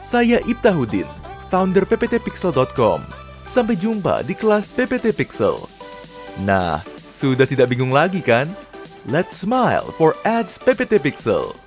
Saya Iftahudin, founder pptpixel.com. Sampai jumpa di kelas PPT Pixel. Nah, sudah tidak bingung lagi kan? Let's smile for ads PPT Pixel.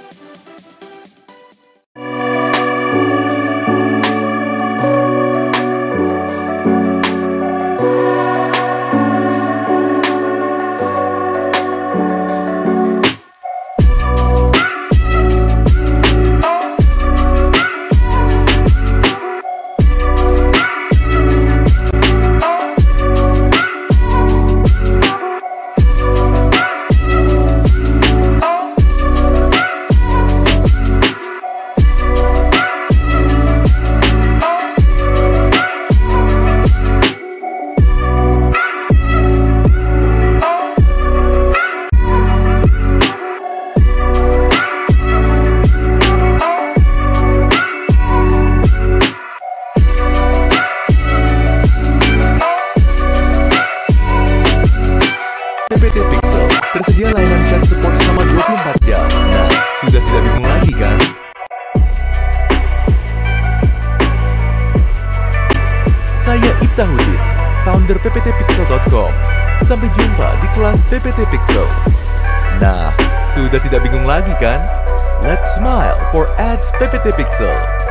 PPT Pixel tersedia layanan chat support selama 24 jam. Nah, sudah tidak bingung lagi kan? Saya Iftahudin, founder pptpixel.com. Sampai jumpa di kelas PPT Pixel. Nah, sudah tidak bingung lagi kan? Let's smile for ads PPT Pixel.